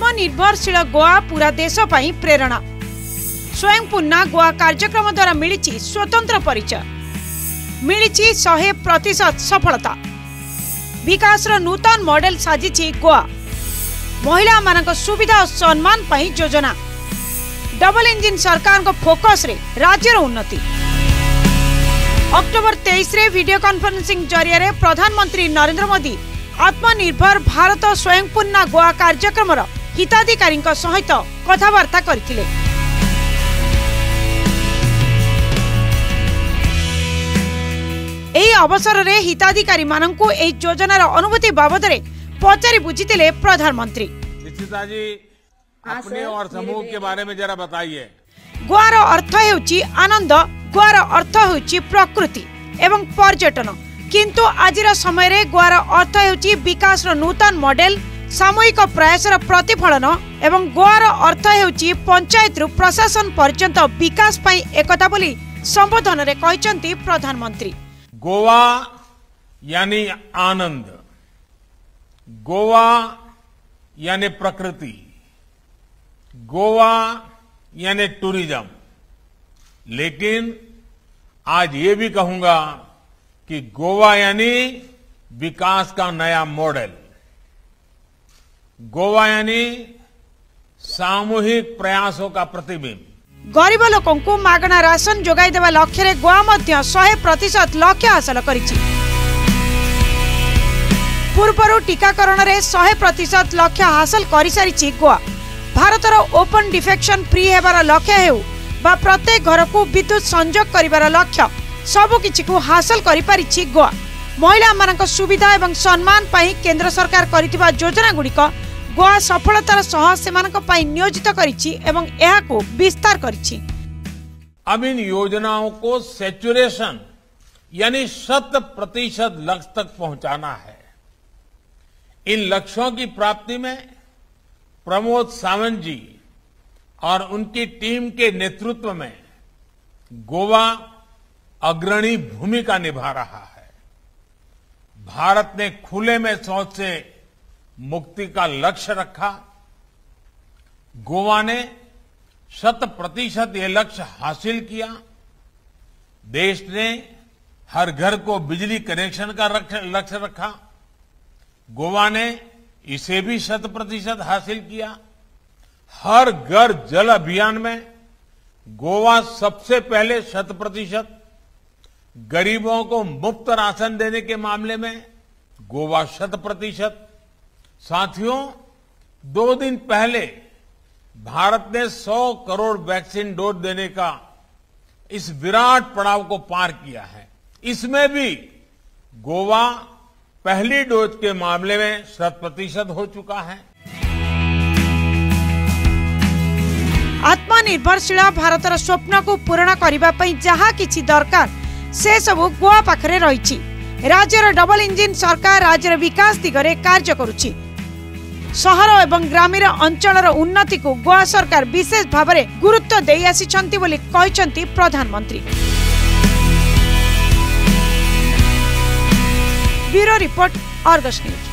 आत्मनिर्भरशील गोवा पूरा देश पई प्रेरणा। स्वयंपूर्ण गोवा कार्यक्रम द्वारा मिली स्वतंत्र परिचय, मिली 100% सफलता। विकास नूतन मॉडल साजिछि गोवा। महिला मानक सुविधा और सम्मान पई योजना। डबल इंजिन सरकार को फोकस रे राज्यर उन्नति। अक्टोबर 23 रे वीडियो कॉन्फ्रेंसिंग जरिया रे प्रधानमंत्री नरेंद्र मोदी आत्मनिर्भर भारत स्वयंपूर्ण गोवा कार्यक्रम हिताधिकारी सहित कथबार्ता करथिले। एही अवसर रे हिताधिकारी माननकु एही योजनार अनुभूति बाबद रे पचारि बुझितिले प्रधानमंत्री। निश्चिता जी अपने और समूह के बारे में जरा बताइए। गोवार अर्थ हेउची आनंद, गोवार अर्थ हेउची प्रकृति एवं पर्यटन, किंतु आजिर समय रे गोवार अर्थ हेउची विकास नूतन मॉडल, सामूहिक प्रयासर प्रतिफलन एवं गोवार अर्थ हेउची पंचायत रु प्रशासन पर्यंत विकास पई एकता बोली संबोधन रे कहिसंती प्रधानमंत्री। गोवा यानी आनंद, गोवा यानी प्रकृति, गोवा यानी टूरिज्म, लेकिन आज ये भी कहूंगा कि गोवा यानी विकास का नया मॉडल, गोवा यानी सामूहिक प्रयासों का प्रतिबिंब। गरीब लोकों को मागना राशन जोगाई देवा लक्ष्य रे गोवा मध्य 100% लक्ष्य हासिल करिछि। पूर्व टीकाकरण रे 100% लक्ष्य हासिल करि सारिछि गोवा। भारतर ओपन डिफेक्शन फ्री हेबार लक्ष्य हेउ बा प्रत्येक घर को विद्युत संयोग करिबार लक्ष्य सबु किछि को हासिल करि पारिछि गोवा। महिला मानक सुविधा एवं सम्मान पई केंद्र सरकार करितिबा योजना गुड़िक गोवा सफलतार सह सेमानक पई नियोजित करिछि एवं एहा को विस्तार करिछि। अब इन योजनाओं को सैचुरेशन यानी 100% लक्ष्य तक पहुंचाना है। इन लक्ष्यों की प्राप्ति में प्रमोद सावंत जी और उनकी टीम के नेतृत्व में गोवा अग्रणी भूमिका निभा रहा है। भारत ने खुले में शौच से मुक्ति का लक्ष्य रखा। गोवा ने 100% ये लक्ष्य हासिल किया। देश ने हर घर को बिजली कनेक्शन का लक्ष्य रखा। गोवा ने इसे भी 100% हासिल किया। हर घर जल अभियान में गोवा सबसे पहले 100%, गरीबों को मुफ्त राशन देने के मामले में गोवा 100%। साथियों, 2 दिन पहले भारत ने 100 करोड़ वैक्सीन डोज देने का इस विराट पड़ाव को पार किया है। इसमें भी गोवा पहली डोज के मामले में 100% हो चुका है। आत्मनिर्भरशील भारतर स्वप्न को पूर्ण करबा पई जहा किछि दरकार से सब गोवा पाखरे रहिछि। राज्यर डबल इंजिन सरकार राज्यर विकास दिगरे कार्य करुछि। शहर एवं ग्रामीण अंचलर उन्नति को गोवा सरकार विशेष भाव में गुरुत्व दे आसिछंती बोली कहिसंती प्रधानमंत्री। Bureau report, Argus news.